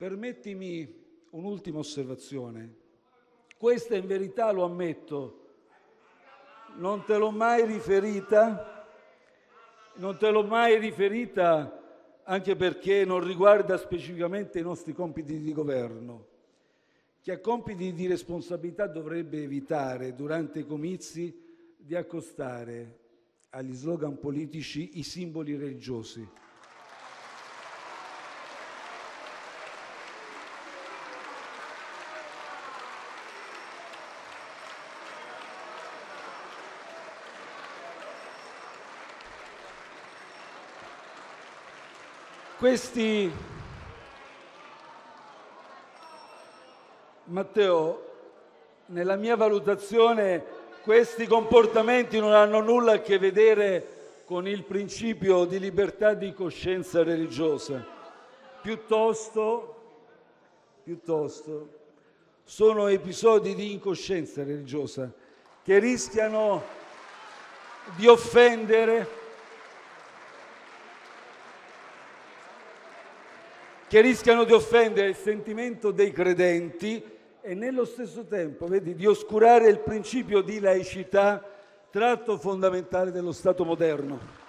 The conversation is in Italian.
Permettimi un'ultima osservazione. Questa in verità, lo ammetto, non te l'ho mai riferita anche perché non riguarda specificamente i nostri compiti di governo. Chi ha compiti di responsabilità dovrebbe evitare, durante i comizi, di accostare agli slogan politici i simboli religiosi. Matteo, nella mia valutazione, questi comportamenti non hanno nulla a che vedere con il principio di libertà di coscienza religiosa. Piuttosto sono episodi di incoscienza religiosa che rischiano di offendere il sentimento dei credenti e nello stesso tempo, di oscurare il principio di laicità, tratto fondamentale dello Stato moderno.